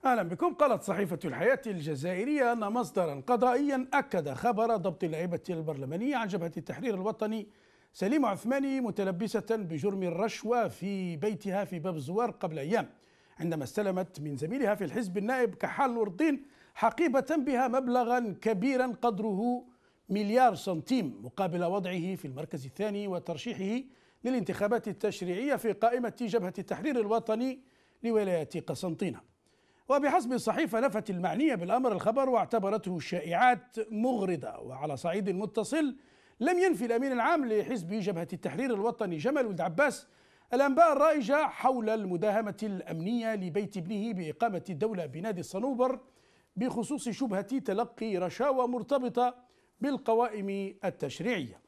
أهلا بكم. قالت صحيفة الحياة الجزائرية أن مصدرا قضائيا أكد خبر ضبط النائبة البرلمانية عن جبهة التحرير الوطني سليمة عثماني متلبسة بجرم الرشوة في بيتها في باب الزوار قبل أيام، عندما استلمت من زميلها في الحزب النائب كحال نور الدين حقيبة بها مبلغا كبيرا قدره مليار سنتيم مقابل وضعه في المركز الثاني وترشيحه للانتخابات التشريعية في قائمة جبهة التحرير الوطني لولاية قسنطينة. وبحسب الصحيفة لفت المعنية بالأمر الخبر واعتبرته شائعات مغرضة. وعلى صعيد متصل لم ينفي الأمين العام لحزب جبهة التحرير الوطني جمال ولد عباس الأنباء الرائجة حول المداهمة الأمنية لبيت ابنه بإقامة الدولة بنادي الصنوبر بخصوص شبهة تلقي رشاوى مرتبطة بالقوائم التشريعية.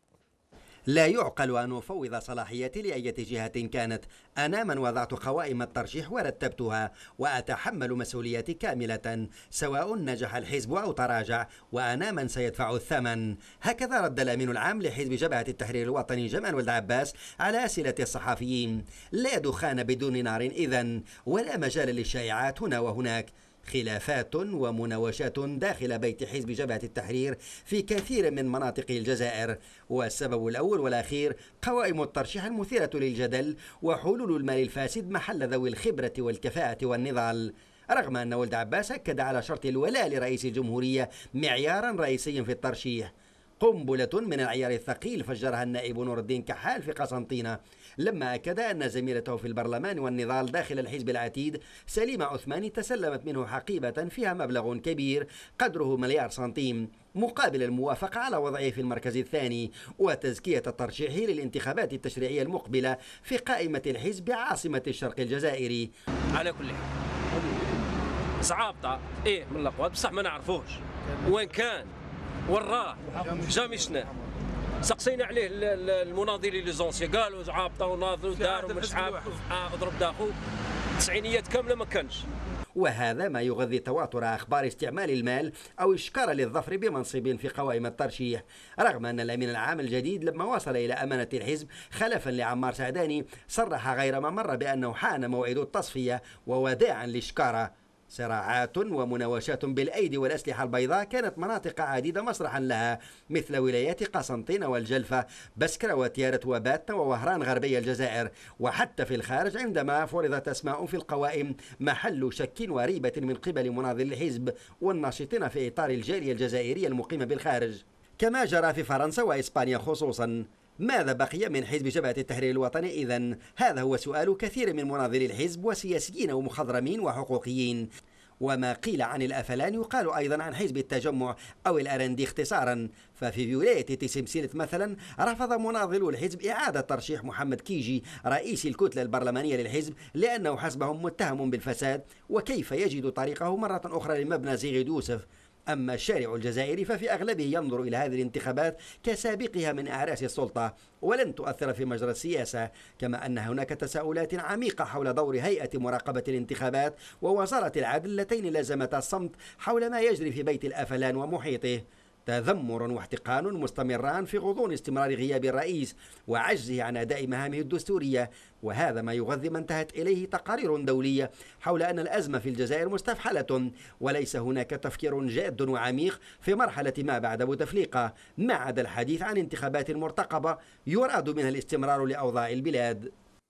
لا يعقل أن أفوض صلاحيتي لأية جهة كانت. أنا من وضعت قوائم الترشيح ورتبتها وأتحمل مسؤوليتي كاملة سواء نجح الحزب أو تراجع، وأنا من سيدفع الثمن. هكذا رد الأمين العام لحزب جبهة التحرير الوطني جمال ولد عباس على أسئلة الصحفيين. لا دخان بدون نار إذن، ولا مجال للشائعات هنا وهناك. خلافات ومناوشات داخل بيت حزب جبهة التحرير في كثير من مناطق الجزائر، والسبب الأول والأخير قوائم الترشيح المثيرة للجدل وحلول المال الفاسد محل ذوي الخبرة والكفاءة والنضال. رغم أن ولد عباس أكد على شرط الولاء لرئيس الجمهورية معيارا رئيسيا في الترشيح. قنبلة من العيار الثقيل فجرها النائب نور الدين كحال في قسنطينة لما أكد أن زميلته في البرلمان والنضال داخل الحزب العتيد سليمة عثماني تسلمت منه حقيبة فيها مبلغ كبير قدره مليار سنتيم مقابل الموافقة على وضعه في المركز الثاني وتزكية ترشيحه للانتخابات التشريعية المقبلة في قائمة الحزب عاصمة الشرق الجزائري. على كل حال صعابطة من الأقوال بصح ما نعرفوش وين كان وراه جامي شناه. سقسينا عليه المناضلين لي زونسي قالوا عابطه وناضل ودار ومش عاب اضرب داخو تسعينيات كامله ما كانش. وهذا ما يغذي تواتر أخبار استعمال المال أو إشكال للظفر بمنصب في قوائم الترشيح، رغم أن الأمين العام الجديد لما وصل إلى أمانة الحزب خلفا لعمار سعداني صرح غير ما مر بأنه حان موعد التصفية ووداعا لشكارة. صراعات ومناوشات بالأيدي والأسلحة البيضاء كانت مناطق عديدة مسرحا لها مثل ولايات قسنطينة والجلفة بسكرة وتيارة وباتة ووهران غربي الجزائر، وحتى في الخارج عندما فرضت أسماء في القوائم محل شك وريبة من قبل مناضل الحزب والناشطين في إطار الجالية الجزائرية المقيمة بالخارج، كما جرى في فرنسا وإسبانيا خصوصا. ماذا بقي من حزب جبهة التحرير الوطني إذن؟ هذا هو سؤال كثير من مناضلي الحزب وسياسيين ومخضرمين وحقوقيين. وما قيل عن الأفلان يقال أيضا عن حزب التجمع أو الأرندي اختصارا. ففي ولاية تسمسيلة مثلا رفض مناضلو الحزب إعادة ترشيح محمد كيجي رئيس الكتلة البرلمانية للحزب لأنه حسبهم متهم بالفساد، وكيف يجد طريقه مرة أخرى لمبنى زيغيد يوسف. أما الشارع الجزائري ففي أغلبه ينظر إلى هذه الانتخابات كسابقها من أعراس السلطة ولن تؤثر في مجرى السياسة، كما أن هناك تساؤلات عميقة حول دور هيئة مراقبة الانتخابات ووزارة العدل اللتين لازمتا الصمت حول ما يجري في بيت الأفلان ومحيطه. تذمر واحتقان مستمران في غضون استمرار غياب الرئيس وعجزه عن أداء مهامه الدستورية، وهذا ما يغذي ما انتهت إليه تقارير دولية حول أن الأزمة في الجزائر مستفحلة وليس هناك تفكير جاد وعميق في مرحلة ما بعد بوتفليقة، ما عدا الحديث عن انتخابات مرتقبة يراد منها الاستمرار لأوضاع البلاد.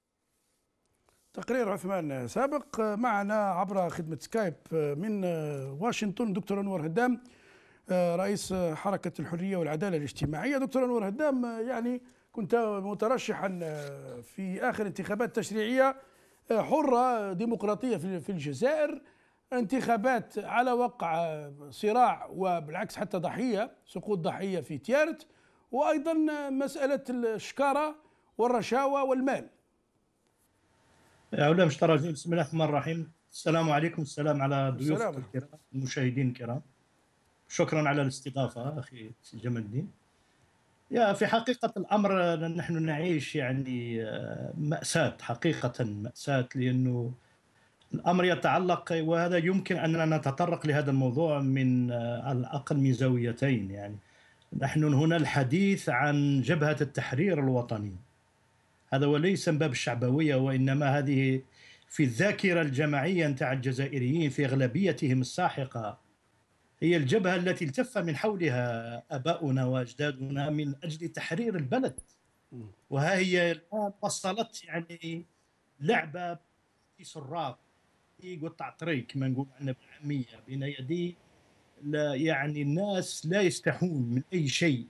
تقرير عثمان سابق. معنا عبر خدمة سكايب من واشنطن دكتور أنور هدام رئيس حركة الحرية والعدالة الاجتماعية. دكتور أنور هدام، يعني كنت مترشحا في آخر انتخابات تشريعية حرة ديمقراطية في الجزائر، انتخابات على وقع صراع وبالعكس حتى ضحية، سقوط ضحية في تيارت، وأيضا مسألة الشكارة والرشاوى والمال. أولا مشترك. بسم الله الرحمن الرحيم. السلام عليكم. السلام على ضيوفك الكرام المشاهدين الكرام. شكرا على الاستضافة أخي جمال الدين. في حقيقة الأمر نحن نعيش يعني مأساة، حقيقة مأساة، لأنه الأمر يتعلق، وهذا يمكن أننا نتطرق لهذا الموضوع من على الأقل من زاويتين. يعني نحن هنا الحديث عن جبهة التحرير الوطني، هذا وليس من باب الشعبوية، وإنما هذه في الذاكرة الجماعية نتاع الجزائريين في أغلبيتهم الساحقة، هي الجبهة التي التف من حولها آباؤنا وأجدادنا من أجل تحرير البلد. وها هي الآن وصلت يعني لعبة في سراق يقطع طريق كما نقول عندنا بالعامية بين يدي، يعني الناس لا يستحون من أي شيء.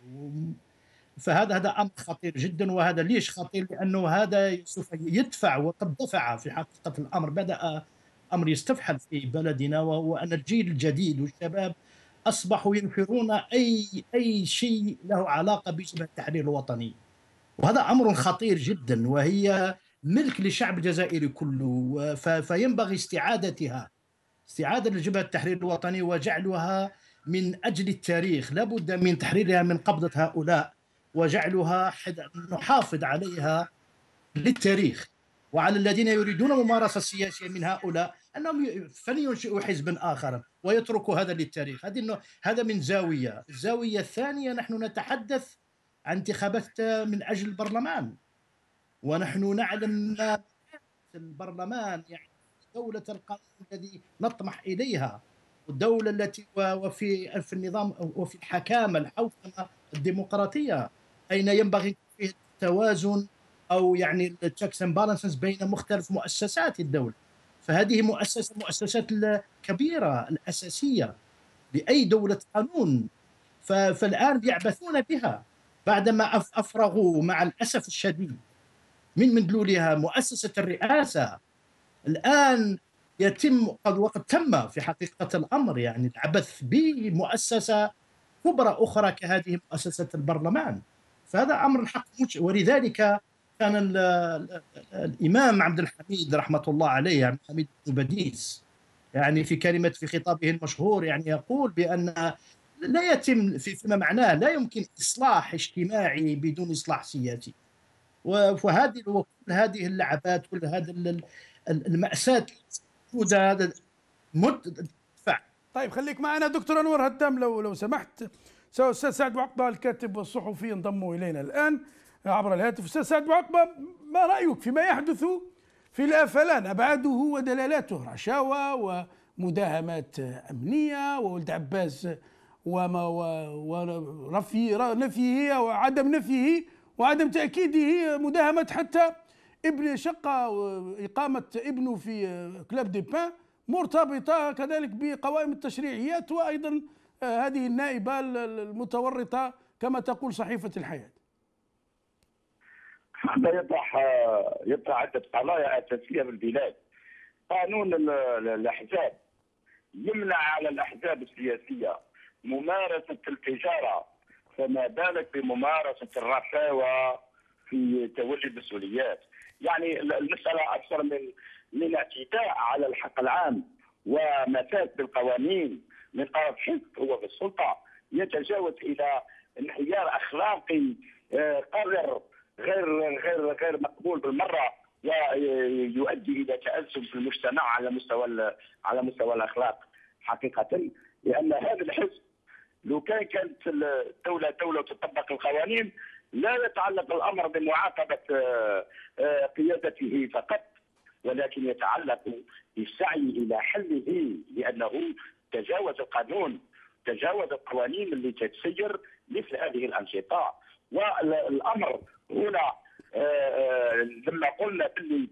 فهذا أمر خطير جدا. وهذا ليش خطير؟ لأنه هذا سوف يدفع، وقد دفع في حقيقة الأمر، بدأ أمر يستفحل في بلدنا، وهو أن الجيل الجديد والشباب أصبحوا ينفرون أي شيء له علاقة بجبهة التحرير الوطني. وهذا أمر خطير جدا، وهي ملك للشعب الجزائري كله، فينبغي استعادتها، استعادة لجبهة التحرير الوطني وجعلها من أجل التاريخ. لابد من تحريرها من قبضة هؤلاء وجعلها نحافظ عليها للتاريخ. وعلى الذين يريدون ممارسة سياسية من هؤلاء أنهم فلينشئوا حزبا آخر ويتركوا هذا للتاريخ. هذا من زاوية. الزاوية الثانية، نحن نتحدث عن انتخابات من أجل البرلمان، ونحن نعلم أن البرلمان يعني دولة القانون الذي نطمح إليها، والدولة التي وفي النظام وفي الحكامة الحوكمة الديمقراطية أين ينبغي فيه التوازن أو يعني التشيكس اند بالانسز بين مختلف مؤسسات الدولة. فهذه مؤسسات الكبيرة الأساسية لأي دولة قانون، فالآن يعبثون بها بعدما أفرغوا مع الأسف الشديد من مدلولها مؤسسة الرئاسة. الآن يتم وقد تم في حقيقة الأمر يعني العبث بمؤسسة كبرى أخرى كهذه مؤسسة البرلمان. فهذا أمر الحق ولذلك كان الإمام عبد الحميد رحمة الله عليه، عبد الحميد بن باديس، يعني في خطابه المشهور يعني يقول بأن لا يتم فيما معناه لا يمكن إصلاح اجتماعي بدون إصلاح سياسي. وكل هذه اللعبات، كل هذه المأساة هذا مدفع. طيب خليك معنا دكتور أنور هدام لو سمحت. أستاذ سعد بوعقبة الكاتب والصحفي انضموا إلينا الآن عبر الهاتف. أستاذ سعد بوعقبة، ما رأيك فيما يحدث في الآفلان، أبعاده ودلالاته، رشاوى ومداهمات أمنية وولد عباس ونفيه وعدم نفيه وعدم تأكيده، مداهمة حتى ابن شقة إقامة ابنه في كلاب دي بان مرتبطة كذلك بقوائم التشريعيات، وأيضا هذه النائبة المتورطة كما تقول صحيفة الحياة. هذا يطرح عدة قضايا أساسية بالبلاد. قانون الأحزاب يمنع على الأحزاب السياسية ممارسة التجارة، فما بالك بممارسة الرشاوى في تولي المسؤوليات. يعني المسألة أكثر من اعتداء على الحق العام ومساس بالقوانين من طرف حزب هو بالسلطة، يتجاوز إلى انحيار أخلاقي قذر غير مقبول بالمرة، ويؤدي إلى تأزم في المجتمع على مستوى الأخلاق حقيقة. لأن هذا الحزب لو كانت الدولة دولة تطبق القوانين لا يتعلق الأمر بمعاقبة قيادته فقط، ولكن يتعلق بالسعي إلى حله، لأنه تجاوز القانون، تجاوز القوانين اللي تسير مثل هذه الأنشطة. والأمر هنا لما قلنا باللي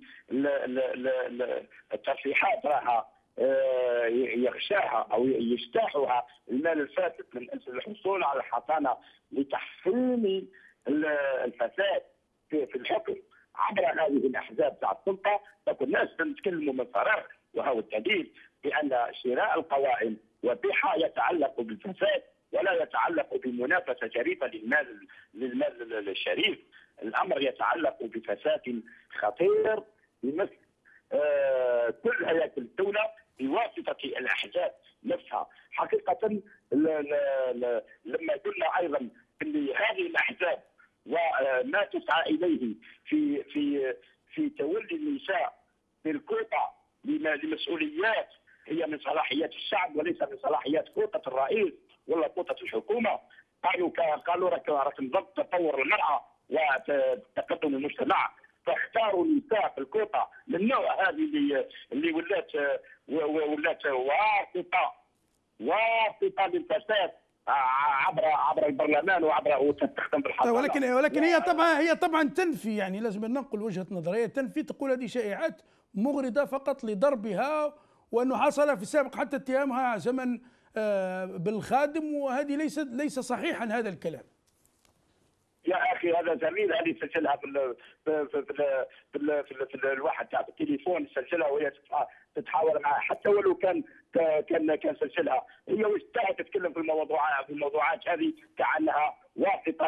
التصريحات راها يغشاها أو يجتاحها المال الفاسد من أجل الحصول على الحصانة لتحصين الفساد في الحكم عبر هذه الأحزاب تاع السلطة. فكل الناس تتكلموا من فراغ، وهو الدليل بأن شراء القوائم وبيعها يتعلق بالفساد ولا يتعلق بمنافسة شريفة للمال الشريف. الأمر يتعلق بفساد خطير بمثل كل هياكل الدولة بواسطة الأحزاب نفسها. حقيقة لما قلنا أيضا أن هذه الأحزاب وما تسعى إليه في تولي النساء بالكوطة لمسؤوليات هي من صلاحيات الشعب وليس من صلاحيات كوطة الرئيس ولا كوطة الحكومة. قالوا راك نضبط تطور المرأة وتقدم المجتمع، فاختاروا نساء في الكوطه من النوع هذه اللي ولات واسطه للفساد عبر البرلمان وتستخدم بالحضانه. ولكن هي طبعا تنفي، يعني لازم ننقل وجهه نظريه، تنفي، تقول هذه شائعات مغرضه فقط لضربها، وانه حصل في السابق حتى اتهامها زمن بالخادم، وهذه ليس صحيحا هذا الكلام. يا اخي هذا زميل هذه سجلها في الواحد تاع التليفون، سجلها وهي تتحاور معه، حتى ولو كان سجلها. هي واش تتكلم في الموضوعات هذه كأنها واسطه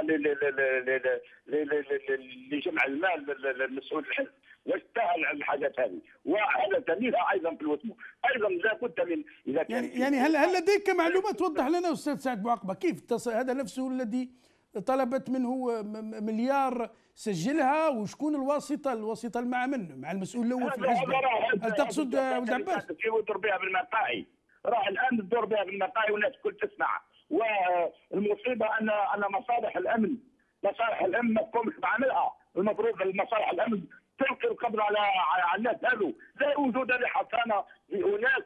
لجمع المال للمسؤول الحزب، واش تاهل الحاجات هذه، وهذا زميلها ايضا في الوسم. ايضا لابد من اذا كان يعني هل لديك معلومات توضح لنا استاذ سعد بوعقبه كيف هذا نفسه الذي طلبت منه مليار سجلها، وشكون الواسطه مع منه، مع المسؤول الاول في الحزب؟ هل تقصد ولد عباس؟ يدور بها بالمقاعي، راه الان تدور بها بالمقاعي والناس الكل تسمع. والمصيبه ان مصالح الامن ما تقومش بعملها. المفروض مصالح الامن تلقي القبض على الناس هذو. لا وجود لحصانه لاناس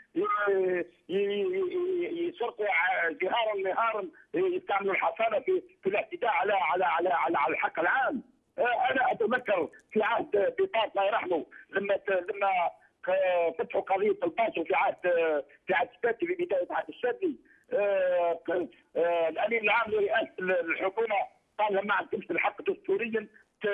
يسرقوا جهارا نهارا، يستعملوا الحصانه في الاعتداء على الحق العام. انا اتذكر في عهد بيطار الله يرحمه لما فتحوا قضيه الباشا في عهد السادسي، في بدايه عهد السادسي. الامين العام لرئاسه الحكومه قال لما عندكمش الحق دستوريا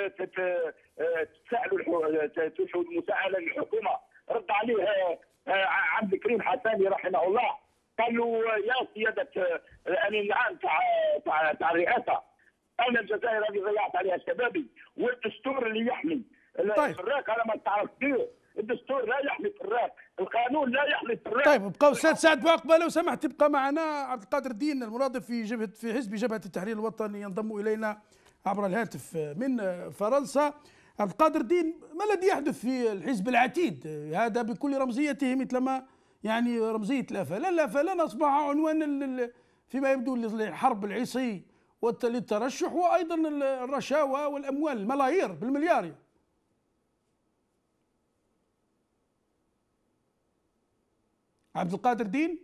تسألوا مساءلة للحكومة. رد عليه عبد الكريم حساني رحمه الله، قال له يا سيادة الأمين العام تاع الرئاسة، أنا الجزائر هذه ضيعت عليها شبابي، والدستور اللي يحمي الفراق أنا ما تعرف فيه. الدستور لا يحمي الفراق، القانون لا يحمي الفراق. طيب ابقى استاذ سعد بوعقبه لو سمحت، تبقى معنا. عبد القادر الدين المرادف في حزب جبهة التحرير الوطني ينضم إلينا عبر الهاتف من فرنسا. عبد القادر الدين، ما الذي يحدث في الحزب العتيد هذا بكل رمزيته، مثلما يعني رمزية الأفلان أصبح عنوان فيما يبدو للحرب العصي للترشح، وأيضا الرشاوى والأموال، الملايير بالمليار. عبد القادر الدين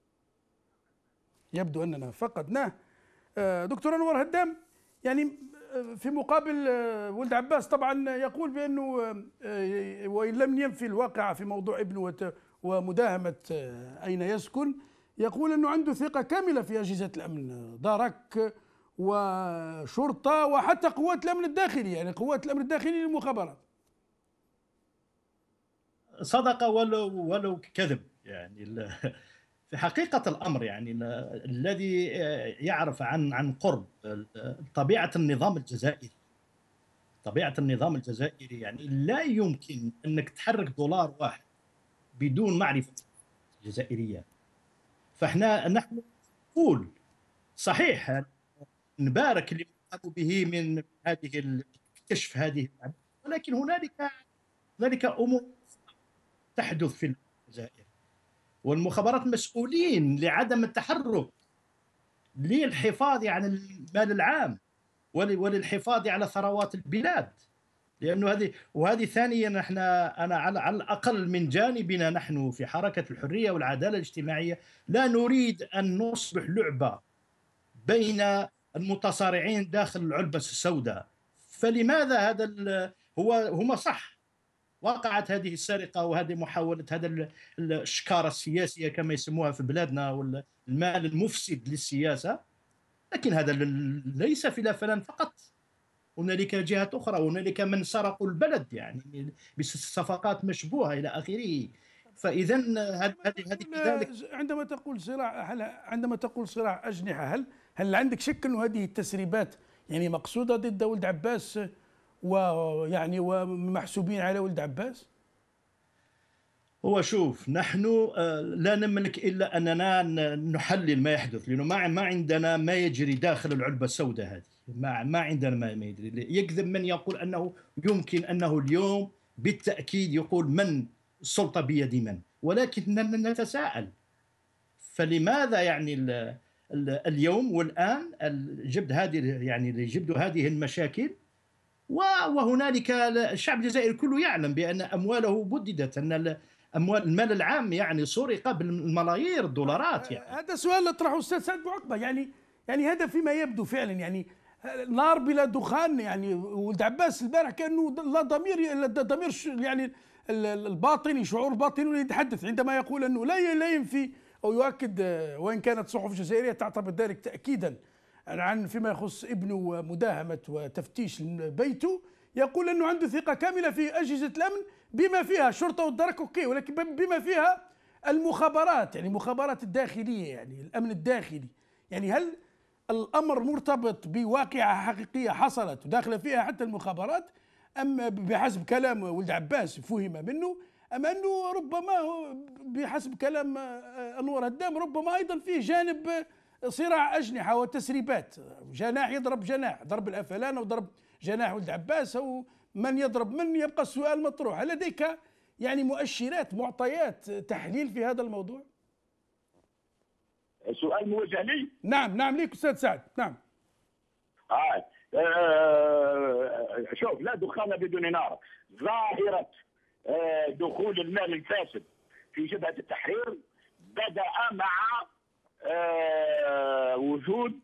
يبدو أننا فقدناه. دكتور أنور هدام، يعني في مقابل ولد عباس طبعا يقول بأنه وإن لم ينفي الواقع في موضوع ابنه ومداهمة أين يسكن، يقول أنه عنده ثقة كاملة في أجهزة الأمن، دارك وشرطة وحتى قوات الأمن الداخلي، يعني قوات الأمن الداخلي للمخابرات. صدق ولو كذب. يعني في حقيقة الأمر يعني الذي يعرف عن قرب طبيعة النظام الجزائري، يعني لا يمكن أنك تحرك دولار واحد بدون معرفة الجزائرية. نحن نقول صحيح نبارك اللي قاموا به من هذه كشف هذه، ولكن هنالك أمور تحدث في الجزائر، والمخابرات مسؤولين لعدم التحرك للحفاظ على المال العام وللحفاظ على ثروات البلاد. لأنه هذه ثانيا، أنا على الأقل من جانبنا نحن في حركة الحرية والعدالة الاجتماعية لا نريد أن نصبح لعبة بين المتصارعين داخل العلبة السوداء. فلماذا هذا هم صح وقعت هذه السرقة وهذه محاولة هذا الشكارة السياسية كما يسموها في بلادنا، والمال المفسد للسياسة، لكن هذا ليس في الأفلان فقط، هنالك جهات أخرى، هنالك من سرقوا البلد يعني بصفقات مشبوهة إلى آخره. فإذا هذه كذلك. عندما تقول صراع أجنحة، هل عندك شك أن هذه التسريبات يعني مقصودة ضد ولد عباس ويعني ومحسوبين على ولد عباس؟ هو شوف، نحن لا نملك إلا أننا نحلل ما يحدث، لأنه ما عندنا ما يجري داخل العلبة السوداء هذه، ما عندنا ما يجري. يكذب من يقول أنه يمكن أنه اليوم بالتأكيد يقول من السلطة بيد من، ولكن نتساءل فلماذا يعني اليوم والآن جبد هذه المشاكل وهنالك الشعب الجزائري كله يعلم بأن أمواله بددت، أن المال العام يعني سرق بالملايير الدولارات. يعني هذا سؤال اطرحه استاذ سعد بوعقبه. يعني هذا فيما يبدو فعلا يعني نار بلا دخان. يعني ولد عباس البارح كانه لا ضمير يعني الباطني، شعور باطني يتحدث عندما يقول انه لا ينفي او يؤكد، وان كانت الصحف الجزائريه تعتبر ذلك تاكيدا عن فيما يخص ابنه مداهمه وتفتيش بيته، يقول انه عنده ثقه كامله في اجهزه الامن بما فيها الشرطه والدرك اوكي، ولكن بما فيها المخابرات، يعني المخابرات الداخليه، يعني الامن الداخلي. يعني هل الامر مرتبط بواقعه حقيقيه حصلت وداخله فيها حتى المخابرات، ام بحسب كلام ولد عباس فهم منه، ام انه ربما بحسب كلام انور هدام ربما ايضا فيه جانب صراع اجنحه وتسريبات، جناح يضرب جناح، ضرب الافلان او ضرب جناح ولد عباس او من يضرب من. يبقى السؤال مطروح، هل لديك يعني مؤشرات، معطيات، تحليل في هذا الموضوع؟ سؤال موجه لي؟ نعم ليك استاذ سعد. نعم. شوف، لا دخان بدون نار. ظاهرة دخول المال الفاسد في جبهة التحرير بدأ مع وجود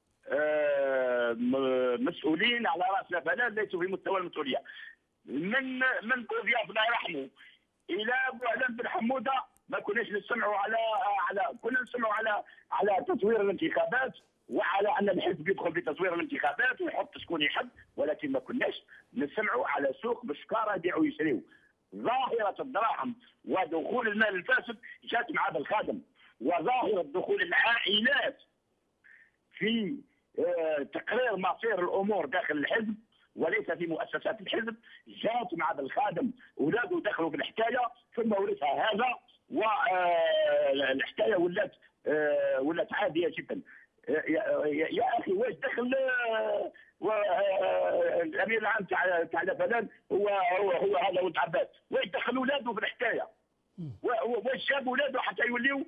مسؤولين على رأس الفلان ليسوا في مستوى المسؤولية، من قضياف الله يرحمه إلى أبو علام بن حمودة. ما كناش نسمعوا كنا نسمعوا على تزوير الانتخابات، وعلى ان الحزب يدخل في تزوير الانتخابات ويحط شكون يحب، ولكن ما كناش نسمعوا على سوق بشكاره يبيعوا ويشريوا. ظاهره الدراهم ودخول المال الفاسد جات مع هذا الخادم، وظاهره دخول العائلات في تقرير مصير الامور داخل الحزب وليس في مؤسسات الحزب جات مع هذا الخادم. اولاده دخلوا بالحكايه ثم ورثها هذا، والحكايه ولات عاديه جدا. يا اخي واش دخل الامير العام تاع فلان هو هذا ولد عباس؟ واش دخل اولاده في الحكايه؟ واش جاب اولاده حتى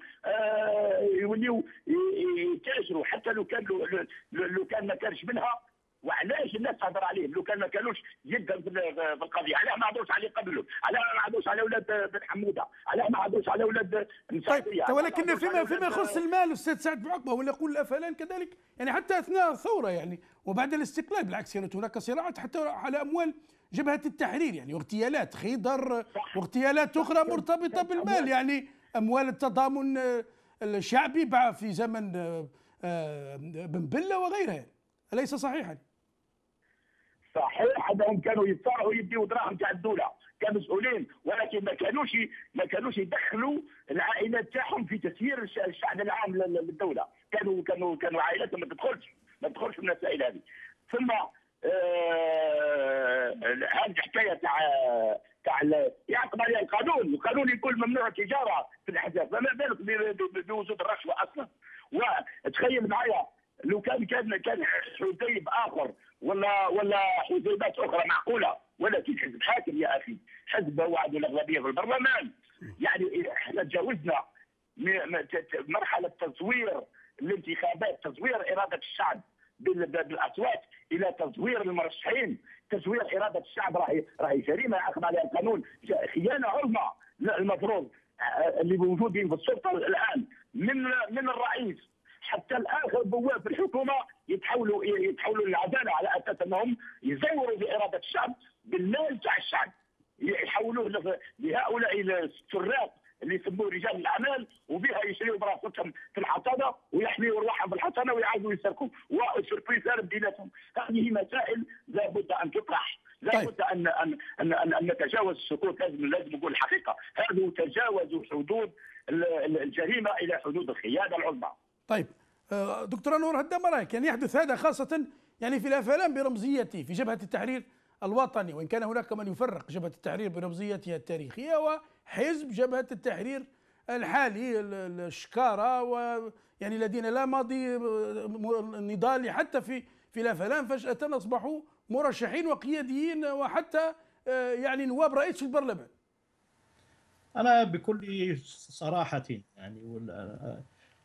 يوليو يتاجروا حتى لو كان ما كانش منها؟ وعلاش الناس تهضر عليه لو كان ما كانوش جدا في القضيه؟ علاه ما عدوش عليه قبله؟ علاه ما عدوش على اولاد بن حموده؟ علاه ما عدوش على اولاد طيب ولكن فيما يخص المال استاذ سعد بعقبه، ولا يقول الافلان كذلك، يعني حتى اثناء الثوره يعني وبعد الاستقلال بالعكس كانت هناك صراعات حتى على اموال جبهه التحرير، يعني واغتيالات خيضر واغتيالات اخرى مرتبطه بالمال، يعني اموال التضامن الشعبي في زمن بن بله وغيرها، اليس صحيحا؟ صحيح انهم كانوا يتصارعوا يديوا دراهم تاع الدوله كمسؤولين، ولكن ما كانوش يدخلوا العائلات تاعهم في تسيير الشأن العام للدوله. كانوا عائلاتهم ما تدخلش في المسائل هذه. ثم هذه الحكايه تاع يعقب عليها القانون يقول ممنوع التجاره في الاحزاب، فما بالك بوجود الرشوه اصلا. وتخيل معايا لو كان حزب اخر ولا حزيبات اخرى معقوله، ولكن حزب حاكم يا اخي، حزب وعد الاغلبيه في البرلمان. يعني احنا تجاوزنا مرحله تزوير الانتخابات، تزوير اراده الشعب بالاصوات الى تزوير المرشحين. تزوير اراده الشعب راهي جريمه يعاقب عليها القانون، خيانه عظمى. المفروض اللي موجودين في السلطه الان من الرئيس حتى الاخر بواب في الحكومه يتحولوا للعداله على اساس انهم يزوروا باراده الشعب بالمال تاع الشعب، يحولوه لهؤلاء السراق اللي يسموه رجال الاعمال، وبها يشريوا براسهم في الحصانه ويحميوا ارواحهم في الحصانه ويعاودوا يسرقوا وسربريز بيناتهم. هذه مسائل لابد ان تطرح، لابد ان نتجاوز السكوت. لازم نقول الحقيقه، هذا تجاوزوا حدود الجريمه الى حدود الخيانه العظمى. طيب دكتور انور هدام، رايك يعني يحدث هذا خاصه يعني في الافلام برمزيته في جبهه التحرير الوطني، وان كان هناك من يفرق جبهه التحرير برمزيتها التاريخيه وحزب جبهه التحرير الحالي الشكاره، ويعني الذين لا ماضي نضالي حتى في الافلام فجاه اصبحوا مرشحين وقياديين وحتى يعني نواب رئيس في البرلمان. انا بكل صراحه يعني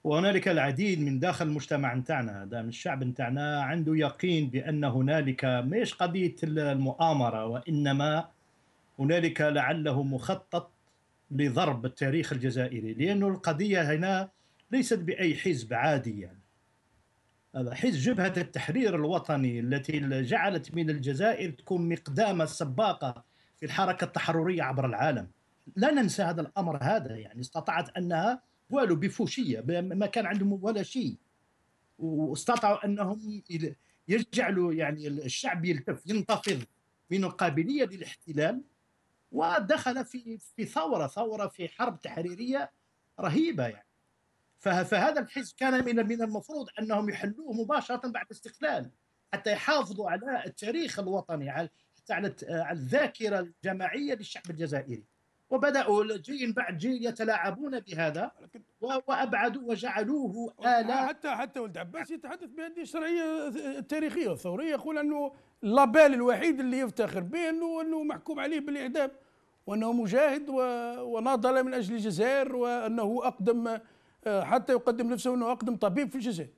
وهنالك العديد من داخل المجتمع نتاعنا، هذا من الشعب نتاعنا عنده يقين بأن هنالك مش قضية المؤامرة، وإنما هنالك لعله مخطط لضرب التاريخ الجزائري، لأنه القضية هنا ليست بأي حزب عادي. يعني هذا حزب جبهة التحرير الوطني التي جعلت من الجزائر تكون مقدامة سباقة في الحركة التحررية عبر العالم. لا ننسى هذا الأمر، هذا يعني استطاعت أنها والو بفوشية ما كان عندهم ولا شيء، واستطاعوا أنهم يجعلوا يعني الشعب ينتفض من قابلية للاحتلال، ودخل في ثورة في حرب تحريرية رهيبة يعني. فهذا الحزب كان من المفروض أنهم يحلوه مباشرة بعد الاستقلال، حتى يحافظوا على التاريخ الوطني، حتى على الذاكرة الجماعية للشعب الجزائري. وبدأوا جيل بعد جيل يتلاعبون بهذا، وأبعدوا وجعلوه آلة. حتى ولد عباس يتحدث بهذه الشرعية التاريخية والثورية، يقول أنه اللابال الوحيد اللي يفتخر به أنه محكوم عليه بالإعدام، وأنه مجاهد وناضل من أجل الجزائر، وأنه أقدم حتى يقدم نفسه أنه أقدم طبيب في الجزائر.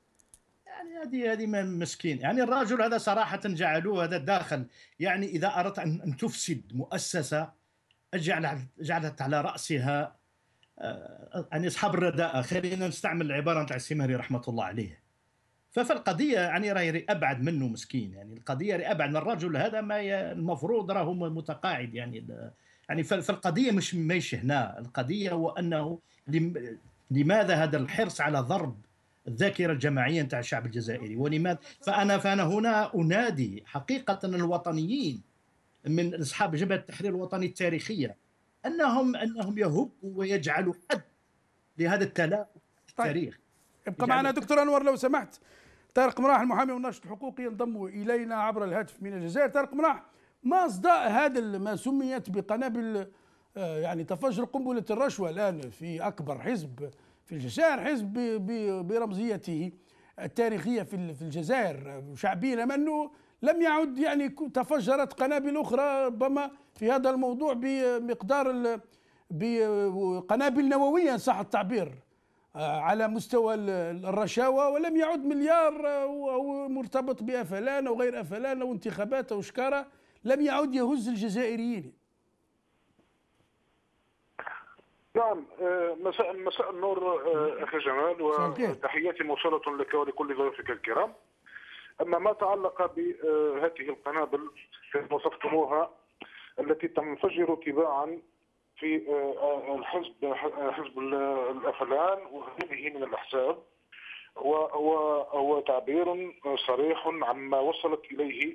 يعني هذه مسكين يعني الرجل هذا صراحة جعلوه هذا داخل. يعني إذا أردت أن تفسد مؤسسة جعلت على رأسها يعني أصحاب الرداءة، خلينا نستعمل العبارة نتاع السمهري رحمة الله عليه. فالقضية يعني راهي أبعد منه مسكين، يعني القضية أبعد من الرجل هذا، ما المفروض راهو متقاعد يعني فالقضية مش مايش هنا. القضية هو أنه لماذا هذا الحرص على ضرب الذاكرة الجماعية نتاع الشعب الجزائري؟ ولماذا فأنا هنا أنادي حقيقة الوطنيين من أصحاب جبهة التحرير الوطني التاريخية أنهم يهبوا ويجعلوا حد لهذا التلاعب التاريخ. ابقى معنا دكتور أنور لو سمحت. طارق مراح المحامي والناشط الحقوقي ينضم إلينا عبر الهاتف من الجزائر. طارق مراح، ما أصداء هذا ما سميت بقنابل يعني تفجر قنبلة الرشوة الآن في أكبر حزب في الجزائر، حزب برمزيته التاريخية في الجزائر شعبيا، أما أنه لم يعد يعني تفجرت قنابل أخرى ربما في هذا الموضوع بمقدار بقنابل نووية إن صح التعبير على مستوى الرشاوى، ولم يعد مليار أو مرتبط بأفلان أو غير أفلان أو انتخابات أو شكارة، لم يعد يهز الجزائريين. نعم، مساء النور أخي جمال، وتحياتي موصلة لك ولكل ضيوفك الكرام. أما ما تعلق بهذه القنابل التي وصفتموها التي تنفجر تباعا في حزب الأفلان وغيره من الأحزاب، هو تعبير صريح عما وصل إليه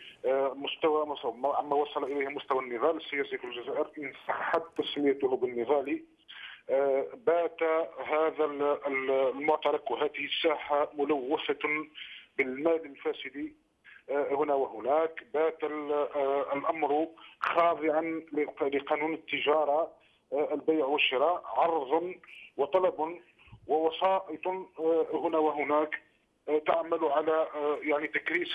مستوى النضال السياسي في الجزائر، إن صحت تسميته بالنضال. بات هذا المعترك وهذه الساحة ملوثة بالمال الفاسد هنا وهناك. بات الأمر خاضعا لقانون التجارة، البيع والشراء، عرض وطلب ووسائط هنا وهناك تعمل على يعني تكريس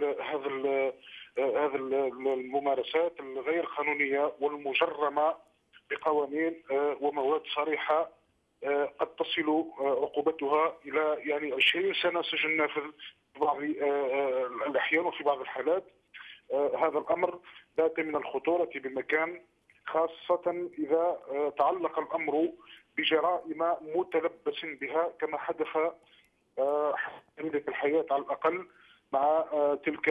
هذا الممارسات الغير قانونية والمجرمة بقوانين ومواد صريحة قد تصل عقوبتها إلى يعني 20 سنة سجن نافذ في بعض الأحيان وفي بعض الحالات. هذا الأمر بات من الخطورة بمكان، خاصة إذا تعلق الأمر بجرائم متلبس بها كما حدث في الحياة على الأقل مع تلك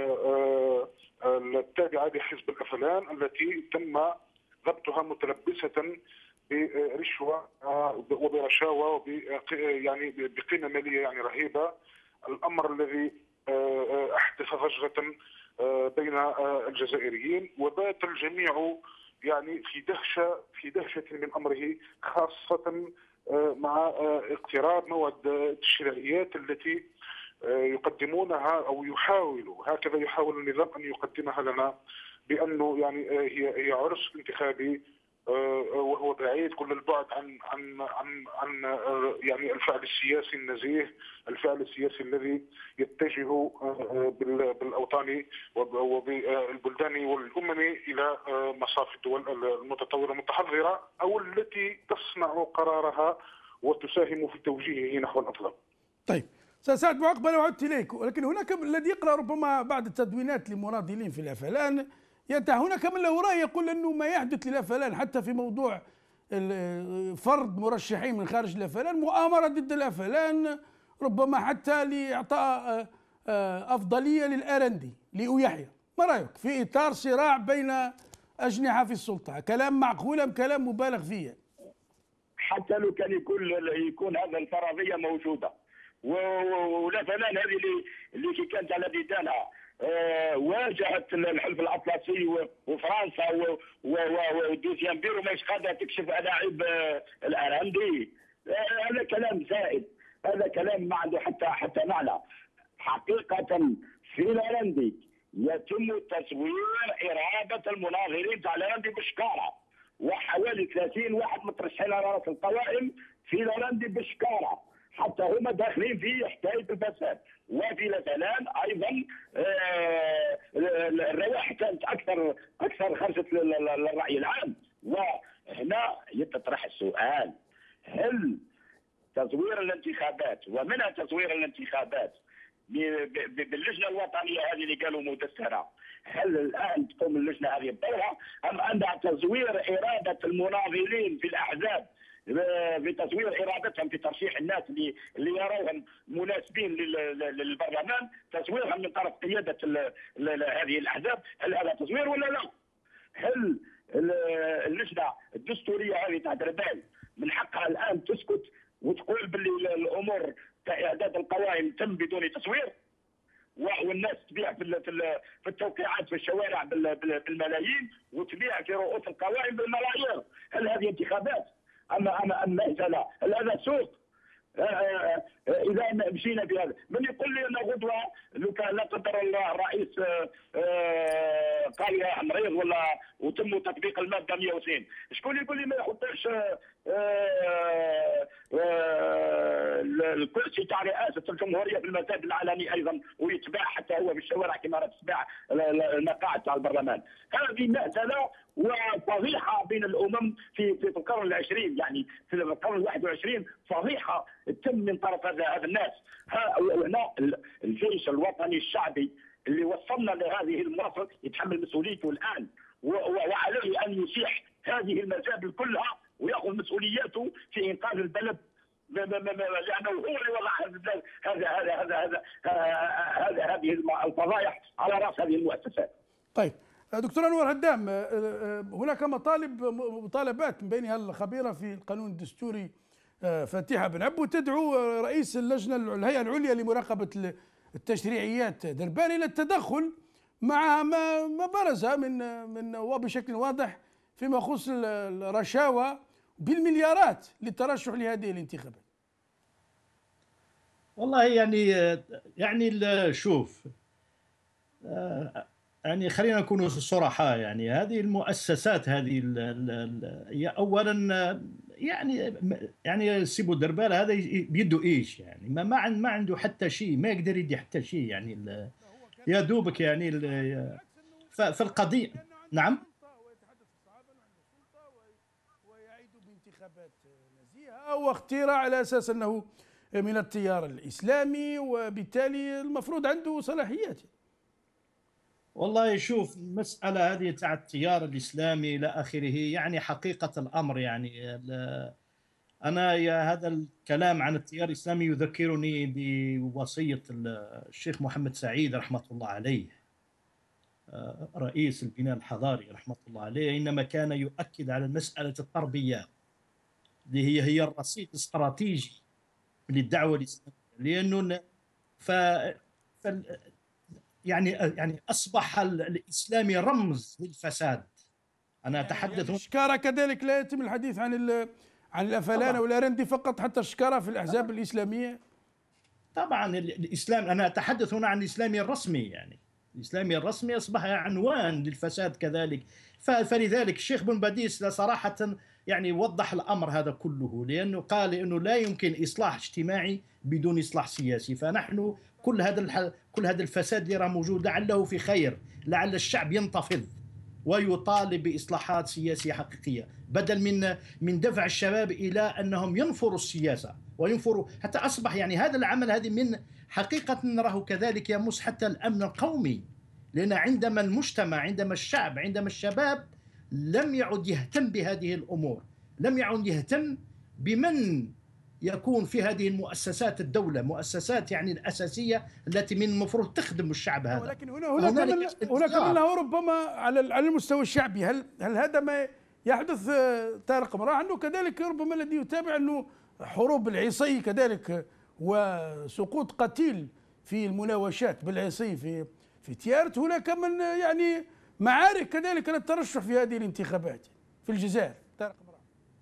التابعة لحزب الأفلان التي تم ضبطها متلبسة برشوة وبرشاوى يعني بقيمة مالية يعني رهيبة. الأمر الذي أحدث ضجة بين الجزائريين، وبات الجميع يعني في دهشة من أمره، خاصة مع اقتراب موعد التشريعيات التي يقدمونها أو هكذا يحاول النظام أن يقدمها لنا بأنه يعني هي عرس انتخابي، وهو بعيد كل البعد عن يعني الفعل السياسي النزيه، الفعل السياسي الذي يتجه بالاوطان وبالبلدان والامم الى مصاف الدول المتطوره المتحضره، او التي تصنع قرارها وتساهم في توجيهه نحو الافضل. طيب استاذ سعد معقبل، وعدت اليك، ولكن هناك الذي يقرا ربما بعض التدوينات لمناضلين في الافلان، هناك من له راي يقول انه ما يحدث للافلان حتى في موضوع فرض مرشحين من خارج الافلان مؤامره ضد الافلان، ربما حتى لاعطاء افضليه للارندي لأيحيى. ما رايك في اطار صراع بين اجنحه في السلطه؟ كلام معقول ام كلام مبالغ فيه؟ حتى لو كان يكون هذا الفرضيه موجوده، والافلان هذه اللي كانت على ديدانها واجهت الحلف الاطلسي وفرنسا ودوزيام بيرو ماهيش قادره تكشف ألاعيب الارندي. هذا كلام زائد، هذا كلام ما عنده حتى معنى. حقيقه في الارندي يتم تصوير اراده المناظرين تاع الارندي بشكاره، وحوالي 30 واحد مترشحين على راس القوائم في الارندي بشكاره، حتى هما داخلين في حكايه الفساد. وفي الافلان ايضا الروائح كانت اكثر خرجت للراي العام. وهنا يتطرح السؤال، هل تزوير الانتخابات ومنها تزوير الانتخابات باللجنه الوطنيه هذه اللي قالوا مدسره، هل الان تقوم اللجنه هذه بدورها ام انها تزوير اراده المناضلين في الاحزاب بتزوير ارادتهم في ترشيح الناس اللي يروهم مناسبين للبرلمان، تزويرهم من طرف قياده هذه الاحزاب؟ هل هذا تزوير ولا لا؟ هل اللجنه الدستوريه هذه تاع دربال من حقها الان تسكت وتقول باللي الامور تاع اعداد القوائم تم بدون تصوير، والناس تبيع في التوقيعات في الشوارع بالملايين وتبيع في رؤوس القوائم بالملايير؟ هل هذه انتخابات؟ اما ليس لا، هل هذا سوق؟ اذا مشينا بهذا، من يقول لي ان غدوه لو كان لا قدر الله الرئيس قال يا مريض ولا وتم تطبيق الماده 102، شكون يقول لي ما يحطش الكرسي تاع رئاسه الجمهوريه في المساجد العلني ايضا ويتباع حتى هو في الشوارع كما تتباع المقاعد تاع البرلمان؟ هذه مهزله وفضيحه بين الامم في القرن العشرين، يعني في القرن ال21 فضيحه تم من طرف هذا الناس. هنا الجيش الوطني الشعبي اللي وصلنا لهذه المناصب يتحمل مسؤوليته الان، وعليه ان يصيح هذه المزابل كلها وياخذ مسؤولياته في انقاذ البلد، لانه هو اللي وضع هذه الفضائح على راس هذه المؤسسات. طيب دكتور انور هدام، هناك مطالبات من بينها الخبيره في القانون الدستوري فاتحه بن عبو تدعو رئيس اللجنه الهيئه العليا لمراقبه التشريعيات دربال الى التدخل مع ما برز من وبشكل واضح فيما يخص الرشاوى بالمليارات للترشح لهذه الانتخابات. والله يعني شوف، يعني خلينا نكون صراحة، يعني هذه المؤسسات هذه هي اولا يعني سيبو دربال هذا بيده ايش، يعني ما عنده حتى شيء، ما يقدر يدي حتى شيء، يعني يا دوبك يعني في القضية. نعم، ويعيد بانتخابات نزيهة واختيار على اساس انه من التيار الاسلامي وبالتالي المفروض عنده صلاحيات. والله شوف، المسألة هذه تاع التيار الإسلامي إلى آخره، يعني حقيقة الأمر يعني أنا هذا الكلام عن التيار الإسلامي يذكرني بوصية الشيخ محمد سعيد رحمة الله عليه، رئيس البناء الحضاري رحمة الله عليه، إنما كان يؤكد على مسألة التربية اللي هي الرصيد الاستراتيجي للدعوة الإسلامية، لأنه يعني أصبح الإسلامي رمز للفساد. أنا أتحدث يعني الشكارة كذلك لا يتم الحديث عن الأفلان والأرندي فقط، حتى الشكارة في الأحزاب الإسلامية. طبعا الإسلام، أنا أتحدث هنا عن الإسلامي الرسمي، يعني الإسلامي الرسمي أصبح عنوان للفساد كذلك. فلذلك الشيخ بن باديس صراحة يعني وضح الأمر هذا كله، لأنه قال إنه لا يمكن إصلاح اجتماعي بدون إصلاح سياسي. فنحن كل هذا الفساد اللي راه موجود لعله في خير، لعل الشعب ينتفض ويطالب بإصلاحات سياسية حقيقية، بدل من دفع الشباب إلى أنهم ينفروا السياسة وينفروا حتى أصبح يعني هذا العمل هذه من حقيقة نراه كذلك يمس حتى الأمن القومي. لأن عندما المجتمع، عندما الشعب، عندما الشباب لم يعد يهتم بهذه الأمور، لم يعد يهتم بمن يكون في هذه المؤسسات الدولة، مؤسسات يعني الأساسية التي من المفروض تخدم الشعب هذا. ولكن هناك منها ربما على المستوى الشعبي. هل هذا ما يحدث طارق مراه؟ أنه كذلك ربما الذي يتابع أنه حروب العصي كذلك وسقوط قتيل في المناوشات بالعصي في تيارت، هناك من يعني معارك كذلك للترشح في هذه الانتخابات في الجزائر. طارق مراه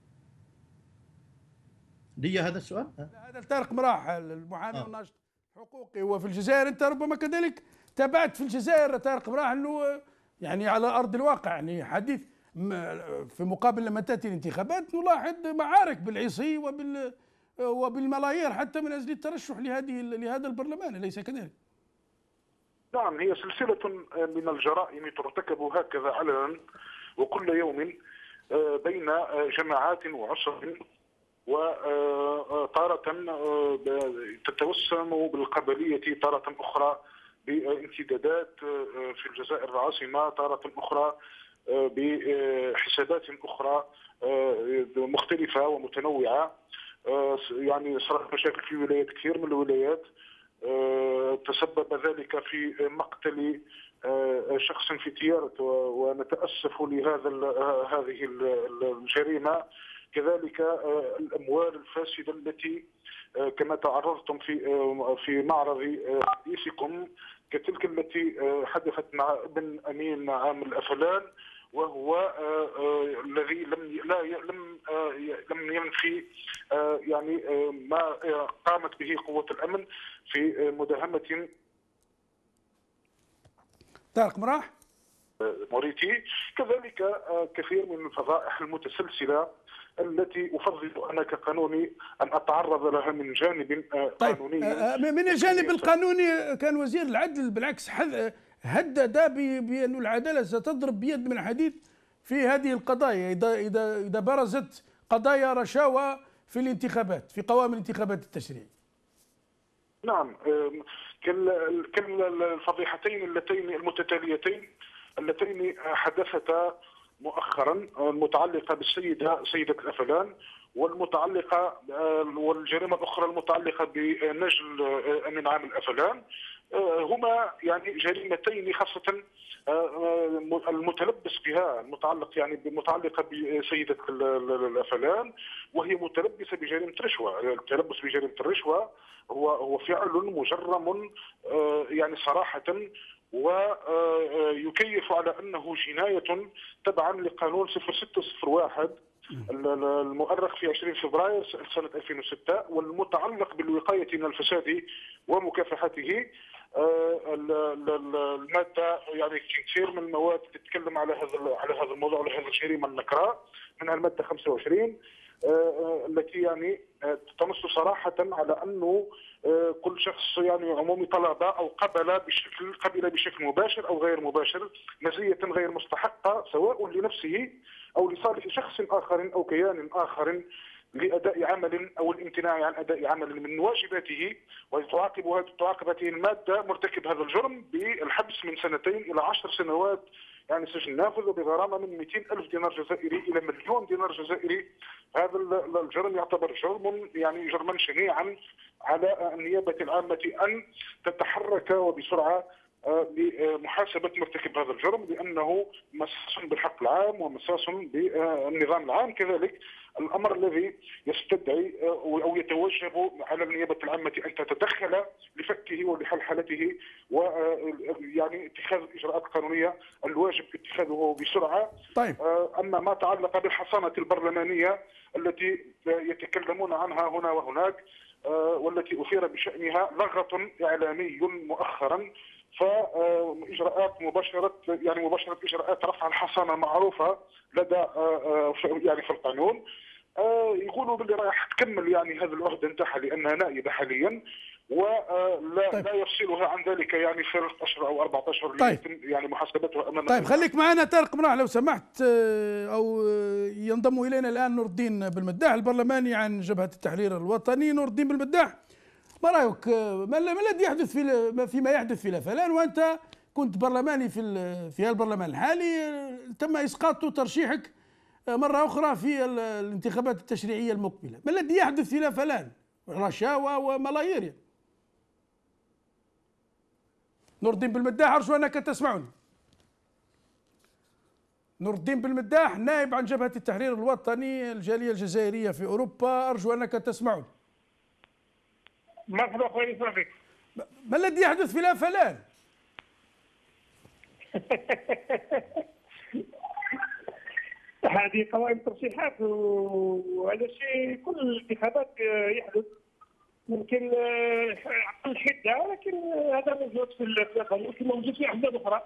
لي هذا السؤال؟ هذا طارق مراه المحامي والناشط الحقوقي وفي الجزائر. انت ربما كذلك تابعت في الجزائر طارق مراه انه يعني على ارض الواقع يعني حديث في مقابل لما تاتي الانتخابات نلاحظ معارك بالعصي وبالملايير حتى من اجل الترشح لهذا البرلمان، اليس كذلك؟ نعم، هي سلسلة من الجرائم ترتكب هكذا علنا وكل يوم بين جماعات وعصر، وتارة تتوسم بالقبلية، تارة أخرى بامتدادات في الجزائر العاصمة، تارة أخرى بحسابات أخرى مختلفة ومتنوعة. يعني صارت مشاكل في ولايات كثير من الولايات، تسبب ذلك في مقتل شخص في تيارت، ونتأسف هذه الجريمة. كذلك الأموال الفاسدة التي كما تعرضتم في معرض حديثكم كتلك التي حدثت مع ابن أمين عام الأفلان، وهو الذي لم ينفي يعني ما قامت به قوة الأمن في مداهمة طارق مراه موريتي. كذلك كثير من الفضائح المتسلسلة التي أفضل أنا كقانوني أن أتعرض لها من جانب قانوني. من الجانب القانوني كان وزير العدل بالعكس هدد بأن العدالة ستضرب بيد من حديد في هذه القضايا إذا برزت قضايا رشاوى في الانتخابات، في قوائم الانتخابات التشريعية. نعم، كالفضيحتين اللتين المتتاليتين اللتين حدثتا مؤخرا، المتعلقة بالسيدة الأفلان، والمتعلقة والجريمة الأخرى المتعلقة بنجل أمين عام الأفلان، هما يعني جريمتين خاصة المتلبس بها المتعلقة بسيدة الأفلان، وهي متلبسة بجريمة رشوة. التلبس بجريمة الرشوة هو فعل مجرم يعني صراحة، ويكيف على أنه جناية تبعا لقانون 0601 المؤرخ في 20 فبراير سنة 2006، والمتعلق بالوقاية من الفساد ومكافحته. المادة يعني كثير من المواد تتكلم على هذا الموضوع، على هذه الجريمة النكراء، منها المادة 25 التي يعني تنص صراحة على أنه كل شخص يعني عمومي طلب أو قبل بشكل مباشر أو غير مباشر مزية غير مستحقة، سواء لنفسه أو لصالح شخص آخر أو كيان آخر، لأداء عمل أو الامتناع عن أداء عمل من واجباته، وتعاقب هذه المادة مرتكب هذا الجرم بالحبس من 2 إلى 10 سنوات يعني سجن نافذ، وبغرامة من 200,000 دينار جزائري إلى 1,000,000 دينار جزائري. هذا الجرم يعتبر جرما شنيعا على النيابة العامة أن تتحرك وبسرعة لمحاسبة مرتكب هذا الجرم، لأنه مساس بالحق العام ومساس بالنظام العام. كذلك الأمر الذي يستدعي أو يتوجب على النيابة العامة أن تتدخل لفكه ولحلحلته، ويعني اتخاذ الإجراءات القانونية الواجب اتخاذه بسرعة. طيب. أما ما تعلق بالحصانة البرلمانية التي يتكلمون عنها هنا وهناك، والتي أثير بشأنها لغط إعلامي مؤخرا، فإجراءات مباشرة إجراءات رفع الحصانة معروفة لدى يعني في القانون. يقولوا باللي راح تكمل يعني هذا العهد انتهى لأنها نائبة حاليا، ولا طيب. لا يفصلها عن ذلك يعني 3 أشهر أو 4 أشهر طيب. يعني محاسبتها أمام. طيب خليك معنا طارق مراح لو سمحت، أو ينضم إلينا الآن نور الدين بالمداح البرلماني عن جبهة التحرير الوطني. نور الدين بالمداح، ما رأيك ما الذي يحدث فيما يحدث في لافلان، وأنت كنت برلماني في هذا البرلمان الحالي، تم إسقاط ترشيحك مرة أخرى في الانتخابات التشريعية المقبلة، ما الذي يحدث في لافلان؟ رشاوى وملايير. نور الدين بالمداح، أرجو أنك تسمعني. نور الدين بالمداح نائب عن جبهة التحرير الوطني الجالية الجزائرية في أوروبا، أرجو أنك تسمعني. مرحبا خويا صافي. ما الذي يحدث في لافلان؟ هذه قوائم ترشيحات وهذا شيء كل الانتخابات يحدث، يمكن اقل حده، لكن هذا موجود في لافلان كما موجود في احزاب اخرى.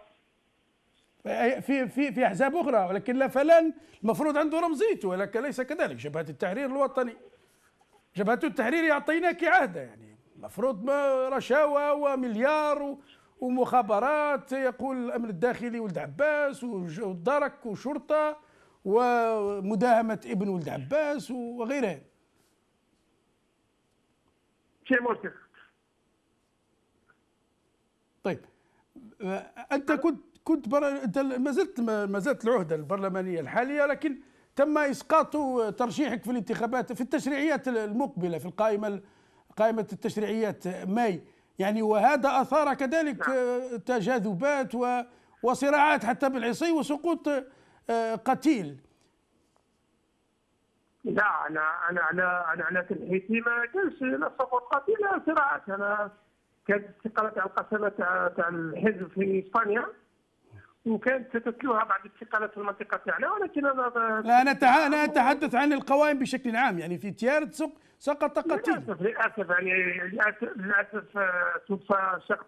في احزاب اخرى، ولكن لافلان المفروض عنده رمزيته، ولكن ليس كذلك. جبهة التحرير الوطني، جبهة التحرير يعطيناك عهده، يعني المفروض رشاوى ومليار ومخابرات، يقول الامن الداخلي ولد عباس والدرك وشرطه ومداهمه ابن ولد عباس وغيرها. شيء مرتخ. طيب انت انت ما زلت العهده البرلمانيه الحاليه، لكن تم اسقاط ترشيحك في الانتخابات في التشريعيات المقبله في قائمه التشريعيات ماي، يعني وهذا اثار كذلك تجاذبات وصراعات حتى بالعصي وسقوط قتيل. لا انا على تنحيتي ما كانش لا سقوط قتيل لا صراعات. انا كانت استقالة تاع القسمة تاع الحزب في اسبانيا، وكانت ستتلوها بعد استقالة في المنطقة تاعنا، ولكن لا انا اتحدث عن القوائم بشكل عام، يعني في تيار سقط قتيل. للاسف يعني للاسف توفى شخص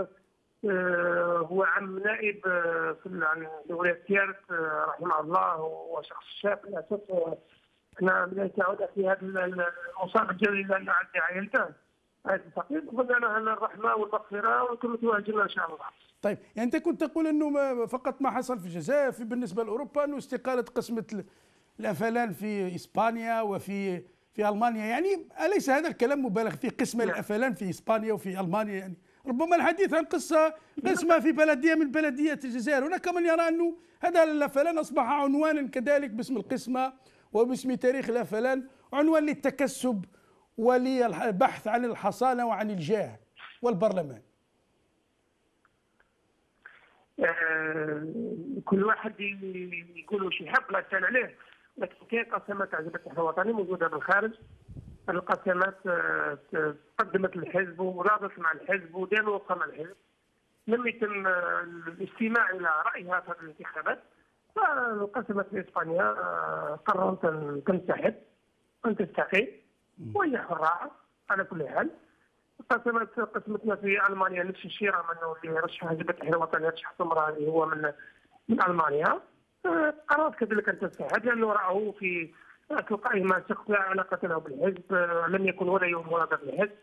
هو عم نائب عن ولاية تيارت رحمه الله، وشخص شاب للاسف. انا لا تعود في هذا المصاب الجليل اللي عندي عائلته هذا الفقير، وقلنا له الرحمه والمغفره وكل تواجهنا ان شاء الله. طيب يعني انت كنت تقول انه فقط ما حصل في الجزائر بالنسبه لاوروبا انه استقاله قسمه الافلان في اسبانيا وفي المانيا، يعني اليس هذا الكلام مبالغ فيه؟ قسم الافلان في اسبانيا وفي المانيا، يعني ربما الحديث عن قسمه في بلديه من بلديات الجزائر. هناك من يرى انه هذا الافلان اصبح عنوانا كذلك باسم القسمه وباسم تاريخ الافلان، عنوان للتكسب وللبحث عن الحصانه وعن الجاه والبرلمان. كل واحد يقول شي حق لا كان عليه، لكن كاين قسمات تاع جبهة التحرير الوطني موجوده بالخارج. القسمات قدمت الحزب ورابط مع الحزب وداروا وفقا مع الحزب، لم يتم الاستماع الى رايها في الانتخابات. فالقسمات في اسبانيا قررت ان تنسحب وان تستقيل، وهي حره على كل حال. قسمتنا في المانيا نفس الشيء، رغم انه اللي رشح جبهة التحرير الوطني رشح سمراني هو من المانيا. قررت كذلك ان تنسحب لانه راوا في القائمه شخص لا علاقه له بالحزب، لم يكن ولا يوم مرادف بالحزب.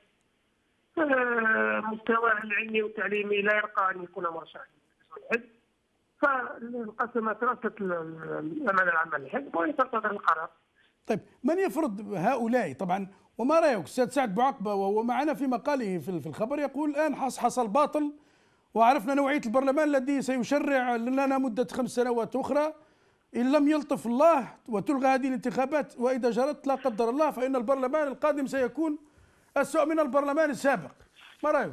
مستواه العلمي والتعليمي لا يرقى ان يكون مرشحا للحزب. فالقسمات رأست الامانه العامه للحزب وهي تنتظر القرار. طيب من يفرض هؤلاء طبعا؟ وما رايك استاذ سعد بوعقبه وهو معنا في مقاله في الخبر يقول الان حصل باطل، وعرفنا نوعيه البرلمان الذي سيشرع لنا مده 5 سنوات اخرى ان لم يلطف الله وتلغى هذه الانتخابات، واذا جرت لا قدر الله فان البرلمان القادم سيكون اسوء من البرلمان السابق. ما رايك؟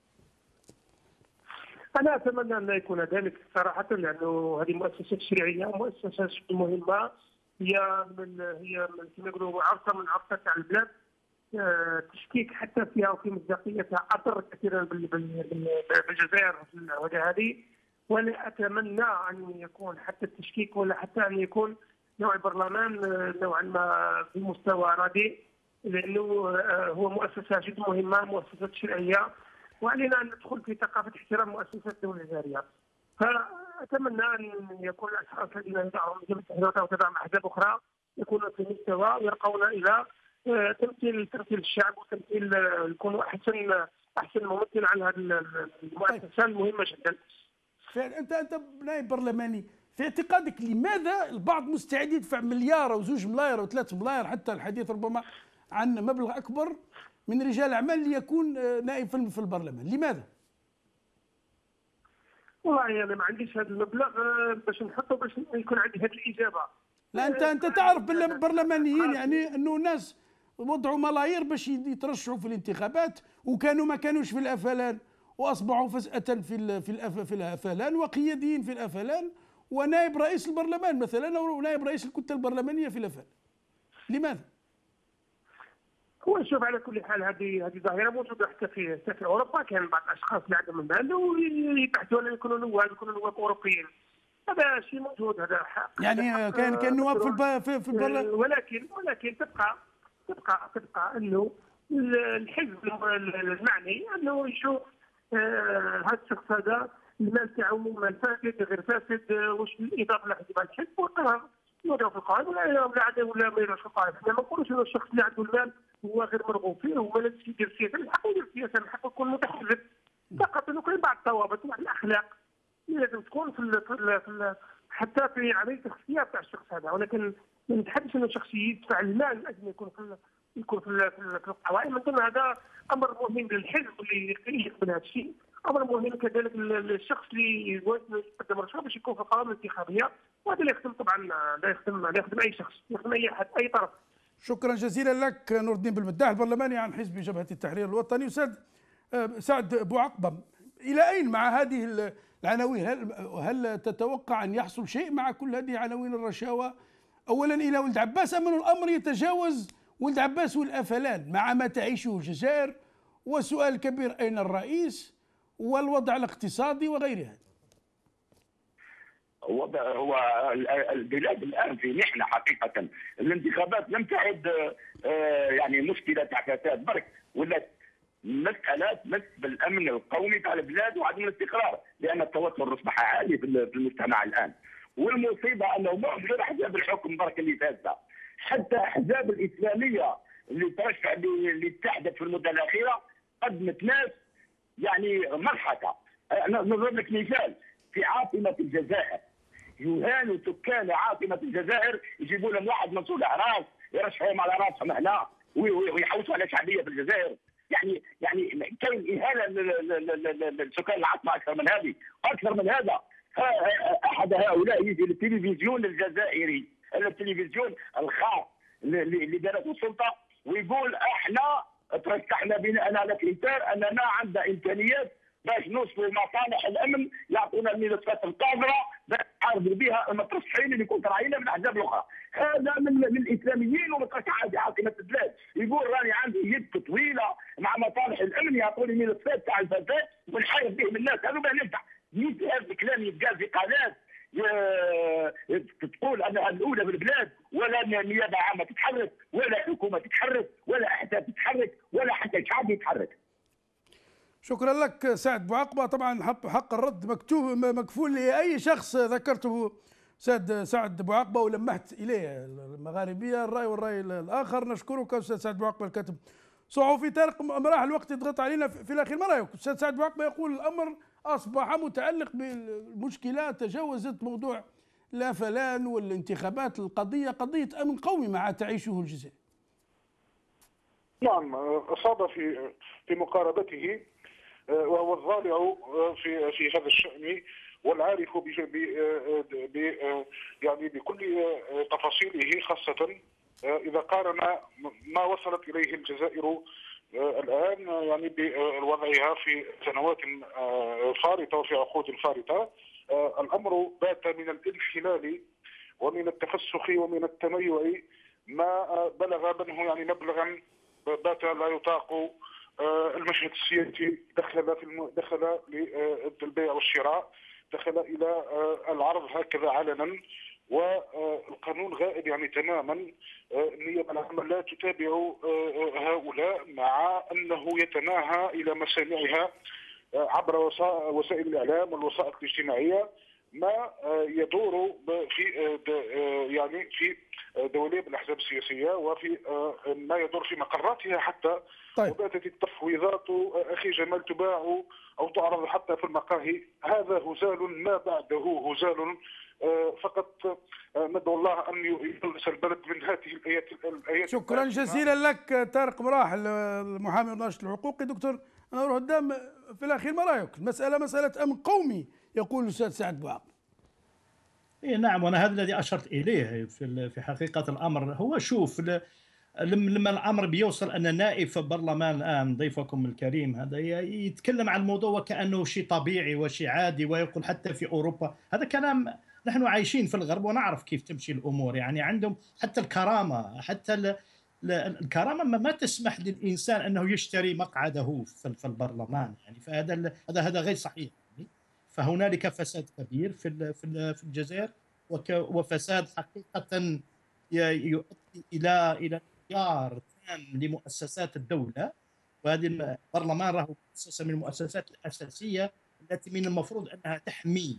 انا اتمنى ان لا يكون ذلك صراحه، لانه هذه مؤسسه تشريعيه، مؤسسه مهمه، هي كما يقولوا عرصه من عرصات تاع البلاد. تشكيك حتى فيها وفي مصداقيتها اضر كثيرا بالجزائر في الوجهه هذه. ولا اتمنى ان يكون حتى التشكيك ولا حتى ان يكون نوع البرلمان نوعا ما بمستوى رديء، لانه هو مؤسسه جد مهمه، مؤسسه تشريعيه، وعلينا ان ندخل في ثقافه احترام مؤسسات الدوله الجزائريه. فاتمنى ان يكون الاشخاص الذين يدعون جبهة التحرير وتدعم احزاب اخرى يكونوا في مستوى ويرقون الى تمثيل الشعب وتمثيل يكونوا احسن ممثل عن هذه المؤسسه المهمه جدا. انت نائب برلماني، في اعتقادك لماذا البعض مستعد يدفع مليار او 2 ملاير او 3 ملاير، حتى الحديث ربما عن مبلغ اكبر من رجال اعمال ليكون نائب في البرلمان؟ لماذا؟ والله انا ما عنديش هذا المبلغ باش نحطه باش يكون عندي هذه الاجابه. لا انت تعرف بالبرلمانيين يعني انه الناس وضعوا ملايير باش يترشحوا في الانتخابات، وكانوا ما كانوش في الافلان واصبحوا فجأة في الافلان وقياديين في الافلان، ونائب رئيس البرلمان مثلا او نائب رئيس الكتله البرلمانيه في الافلان. لماذا؟ هو نشوف على كل حال هذه ظاهره موجوده حتى في اوروبا. كان بعض الاشخاص اللي عندهم المال ويبحثوا ان يكونوا نواب اوروبيين. هذا شيء موجود، هذا حق. يعني كان نواب في البرلمان. ولكن تبقى انه الحزب المعني انه يشوف هذا الشخص هذا المال تاعو مال فاسد غير فاسد، واش بالاضافه لحزب الحزب وقرار يوضعوا في القائمه ولا ما يديروش في القائمه. احنا ما نقولوش انه الشخص اللي عنده المال هو غير مرغوب فيه وما لازمش يدير سياسه. من حقه يدير سياسه، من حقه يكون متحزب، فقط انه كاين بعض الضوابط وبعض الاخلاق اللي لازم تكون في حتى في عمليه الاختيار تاع الشخص هذا. ولكن ما نتحدث انه الشخص يدفع المال من اجل يكون في القوائم. من ضمن هذا امر مهم للحزب اللي يقبل هذا الشيء، امر مهم كذلك للشخص اللي يقدم رشوه باش يكون في القوائم الانتخابيه. وهذا لا يخدم طبعا، لا يخدم اي شخص، يخدم اي احد اي طرف. شكرا جزيلا لك نور الدين بالمداح البرلماني عن حزب جبهه التحرير الوطني. استاذ سعد بوعقبه، الى اين مع هذه العناوين؟ هل تتوقع ان يحصل شيء مع كل هذه عناوين الرشاوى اولا الى ولد عباس، ام الامر يتجاوز ولد عباس والافلان مع ما تعيشه الجزائر؟ وسؤال كبير، اين الرئيس والوضع الاقتصادي وغيرها؟ هو البلاد الان في محنه حقيقه. الانتخابات لم تعد يعني مشكله تاع فساد برك، ولا مساله مس بالامن القومي تاع البلاد وعدم الاستقرار، لان التوتر اصبح عالي في المجتمع الان. والمصيبه انه مش غير احزاب الحكم برك اللي فاسده، حتى الاحزاب الاسلاميه اللي ترشح اللي اتحدت في المده الاخيره قدمت ناس يعني مضحكه. نضرب لك مثال، في عاصمه الجزائر يهانوا سكان عاصمه الجزائر، يجيبوا لهم واحد منصور الاعراس يرشحوهم على راسهم هنا ويحوسوا على شعبيه في الجزائر. يعني كاين اهانه لسكان العاصمه اكثر من هذه، اكثر من هذا. احد هؤلاء يجي للتلفزيون الجزائري، التلفزيون الخاص اللي دارته السلطه، ويقول احنا ترشحنا بناء على كريتير اننا عندنا امكانيات باش نوصلوا لمصالح الامن، يعطونا الملفات القادره باش نحاربوا بها المترشحين اللي كنت راعينا من الاحزاب الاخرى. هذا من الاسلاميين ومترشحين في عاصمه البلاد، يقول راني عندي يد طويله مع مصالح الامن، يعطوني ملفات تاع الفساد ونحارب بهم الناس. هذا ما ينفع. مثل هذا الكلام يتقال في قناه تقول انها الاولى بالبلاد، ولا النيابه العامه تتحرك، ولا الحكومه تتحرك، ولا احزاب تتحرك، ولا حتى الشعب يتحرك. شكرا لك سعد بوعقبه. طبعا حق الرد مكفول لاي شخص ذكرته استاذ سعد بوعقبه ولمحت اليه المغاربيه الراي والراي الاخر. نشكرك استاذ سعد بوعقبه الكاتب صحفي. طارق مراح الوقت يضغط علينا في الاخير. ما رايك؟ استاذ سعد بوعقبه يقول الامر اصبح متعلق بالمشكله تجاوزت موضوع الافلان والانتخابات، القضيه قضيه امن قومي مع تعيشه الجزائر. نعم، اصاب في مقاربته، وهو الضالع في هذا الشأن والعارف يعني بكل تفاصيله، خاصة إذا قارن ما وصلت إليه الجزائر الآن يعني بوضعها في سنوات فارطة وفي عقود فارطة. الأمر بات من الانحلال ومن التفسخ ومن التميع ما بلغ منه يعني مبلغا بات لا يطاق المشهد السياسي. دخل للبيع والشراء، دخل إلى العرض هكذا علنا، والقانون غائب يعني تماما. النيابة العامة لا تتابع هؤلاء، مع أنه يتناهى إلى مسامعها عبر وسائل الإعلام والوسائط الاجتماعية ما يدور في دولية الأحزاب السياسية وفي ما يدور في مقراتها حتى. طيب. وباتت التفويضات أخي جمال تباع أو تعرض حتى في المقاهي. هذا هزال ما بعده هزال. فقط ندعو الله أن يخلص البلد من هذه الآيات. شكرا جزيلا لك طارق مراحل المحامي والناشط الحقوقي. دكتور أنور هدام، في الأخير ما رأيك؟ المسألة مسألة أمن قومي يقول الأستاذ سعد بوعق. إيه نعم، وأنا هذا الذي أشرت إليه في حقيقة الأمر. هو شوف، لما الأمر بيوصل أن نائب في البرلمان الآن ضيفكم الكريم هذا يتكلم عن الموضوع وكأنه شيء طبيعي وشيء عادي، ويقول حتى في أوروبا هذا كلام. نحن عايشين في الغرب ونعرف كيف تمشي الأمور، يعني عندهم حتى الكرامة، حتى الكرامة ما تسمح للإنسان أنه يشتري مقعده في البرلمان، يعني فهذا غير صحيح. فهنالك فساد كبير في الجزائر، وفساد حقيقة يؤدي إلى انهيار تام لمؤسسات الدولة. وهذه البرلمان راهو مؤسسة من المؤسسات الأساسية التي من المفروض أنها تحمي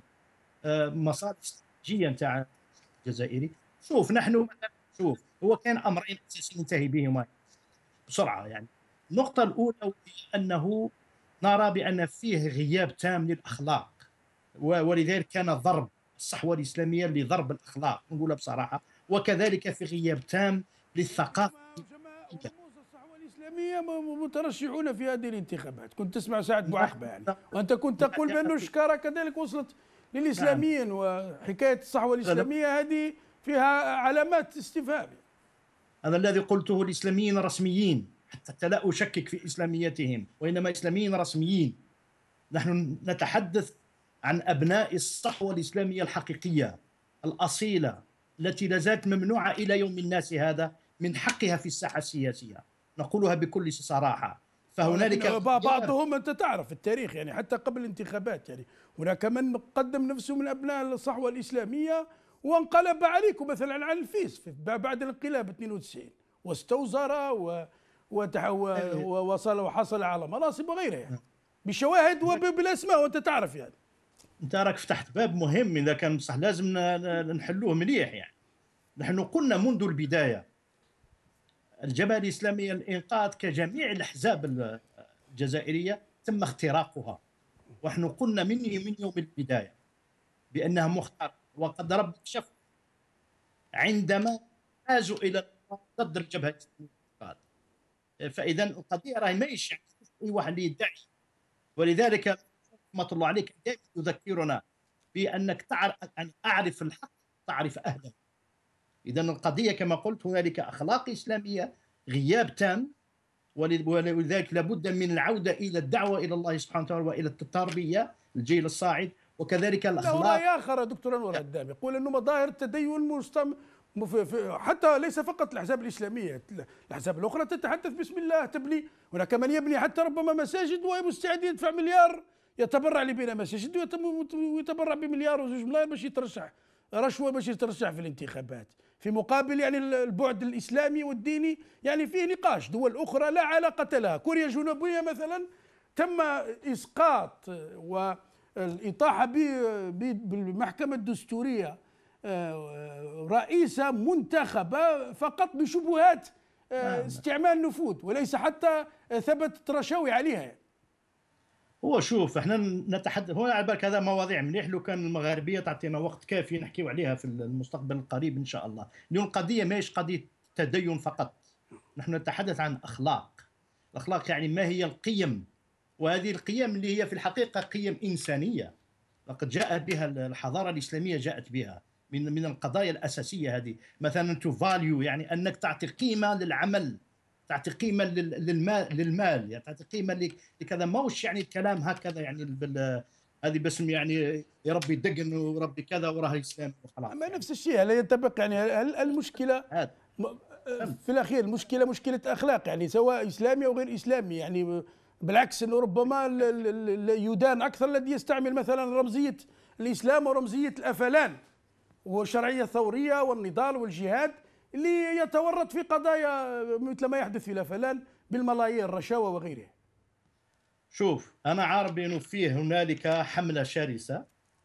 مصالح استراتيجية نتاع الجزائري. شوف نحن هو كان أمرين أساسيين ننتهي بهما بسرعة. يعني النقطة الأولى هي أنه نرى بأن فيه غياب تام للأخلاق، ولذلك كان ضرب الصحوة الإسلامية لضرب الأخلاق نقولها بصراحة، وكذلك في غياب تام للثقافة. الصحوة الإسلامية مترشحون في هذه الانتخابات. كنت تسمع سعد بوعقبة يعني، وأنت كنت تقول بأن الشكارة كذلك وصلت للإسلاميين، وحكاية الصحوة الإسلامية هذه فيها علامات استفهام. هذا الذي قلته، الإسلاميين رسميين، حتى لا أشكك في إسلاميتهم، وإنما إسلاميين رسميين. نحن نتحدث عن أبناء الصحوة الإسلامية الحقيقية الأصيلة التي لازالت ممنوعة إلى يوم الناس هذا من حقها في الساحة السياسية، نقولها بكل صراحة. فهنالك بعضهم أنت تعرف التاريخ، يعني حتى قبل الانتخابات يعني هناك من قدم نفسه من أبناء الصحوة الإسلامية وانقلب عليكم مثلا على الفيس بعد الانقلاب 92 واستوزر ووصل وحصل على مناصب وغيرها، يعني بشواهد وبالاسماء، وانت تعرف يعني. انت راك فتحت باب مهم، اذا كان صح لازم نحلوه مليح. يعني نحن قلنا منذ البدايه الجبهه الاسلاميه للانقاذ كجميع الاحزاب الجزائريه تم اختراقها، ونحن قلنا من يوم البدايه بانها مخترقه، وقد رب شف عندما حازوا الى ضد الجبهه الاسلاميه للانقاذ. فاذا القضيه راهي ماهيش اي واحد اللي يدعي، ولذلك رحمة الله عليك دائما يذكرنا بأنك أعرف الحق تعرف أهله. إذن القضية كما قلت هنالك أخلاق إسلامية غياب تام، ولذلك لابد من العودة إلى الدعوة إلى الله سبحانه وتعالى وإلى التربية الجيل الصاعد، وكذلك الأخلاق. لا، رأي آخر دكتور أنور هدام يقول أنه مظاهر التدين حتى ليس فقط الأحزاب الإسلامية، الأحزاب الأخرى تتحدث بسم الله تبني. هناك من يبني حتى ربما مساجد ومستعد يدفع مليار يتبرع لبناء مساجد، ويتبرع بمليار و2 ملايين باش يترشح رشوة باش يترشح في الانتخابات، في مقابل يعني البعد الإسلامي والديني يعني فيه نقاش. دول أخرى لا علاقة لها، كوريا الجنوبية مثلا تم إسقاط والإطاحة بالمحكمة الدستورية رئيسة منتخبة فقط بشبهات استعمال نفوذ، وليس حتى ثبتت رشاوي عليها. هو شوف احنا نتحدث هنا على بالك هذا مواضيع مليح، لو كان المغاربيه تعطينا وقت كافي نحكيو عليها في المستقبل القريب ان شاء الله. اليوم القضيه ماهيش قضيه تدين فقط، نحن نتحدث عن اخلاق. الاخلاق يعني ما هي القيم، وهذه القيم اللي هي في الحقيقه قيم انسانيه لقد جاءت بها الحضاره الاسلاميه، جاءت بها من القضايا الاساسيه هذه. مثلا تو فاليو يعني انك تعطي قيمه للعمل، تعطي قيمه للمال، يعني تعطي قيمه لكذا. ماهوش يعني الكلام هكذا يعني هذه بس يعني يا ربي دقن وربي كذا وراه الاسلام وخلاص. ما نفس الشيء لا ينطبق يعني. المشكله في الاخير المشكله مشكله اخلاق، يعني سواء اسلامي او غير اسلامي. يعني بالعكس انه ربما يدان اكثر الذي يستعمل مثلا رمزيه الاسلام ورمزيه الافلان والشرعيه الثوريه والنضال والجهاد، اللي يتورط في قضايا مثل ما يحدث في الافلان بالملايين الرشاوى وغيرها. شوف انا عارف بانه فيه هنالك حمله شرسه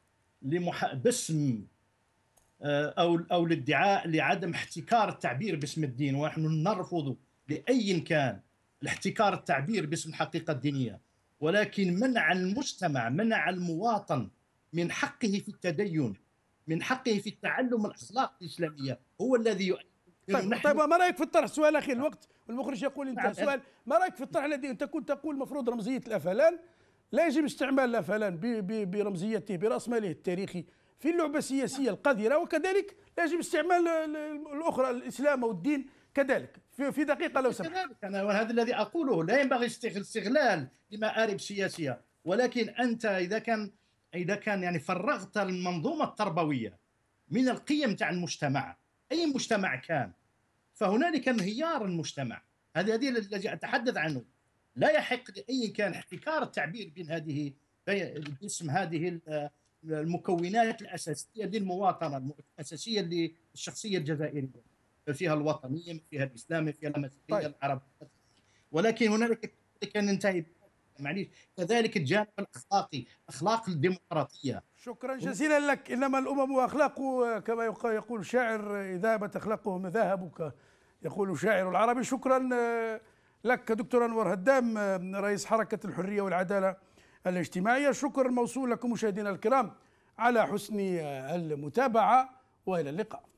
باسم او الادعاء لعدم احتكار التعبير باسم الدين، ونحن نرفض لاي كان الاحتكار التعبير باسم الحقيقه الدينيه، ولكن منع المجتمع، منع المواطن من حقه في التدين، من حقه في التعلم الاخلاق الاسلاميه، هو الذي طيب ما رايك في الطرح؟ السؤال الاخير، الوقت والمخرج يقول انت سؤال، ما رايك في الطرح الذي انت كنت تقول المفروض رمزيه الافلان لا يجب استعمال الافلان برمزيته براس ماله التاريخي في اللعبه السياسيه القذره، وكذلك لا يجب استعمال الاخرى الاسلام والدين كذلك في دقيقه لو سمحت. كذلك انا وهذا الذي اقوله، لا ينبغي استغلال لمآرب سياسيه، ولكن انت اذا كان يعني فرغت المنظومه التربويه من القيم تاع المجتمع، اي مجتمع كان، فهنالك انهيار المجتمع. هذه الذي اتحدث عنه. لا يحق لاي كان احتكار التعبير باسم هذه المكونات الاساسيه للمواطنه، الاساسيه للشخصيه الجزائريه، فيها الوطنيه، فيها الاسلام، فيها المسيحيه، العرب، ولكن هنالك كان ننتهي معليش كذلك الجانب الاخلاقي، اخلاق الديمقراطيه. شكرا جزيلا لك. انما الامم اخلاق كما يقول الشاعر، اذا ابت اخلاقهم ذهبوا يقول الشاعر العربي. شكرا لك دكتور انور هدام، رئيس حركه الحريه والعداله الاجتماعيه. الشكر موصول لكم مشاهدينا الكرام على حسن المتابعه، والى اللقاء.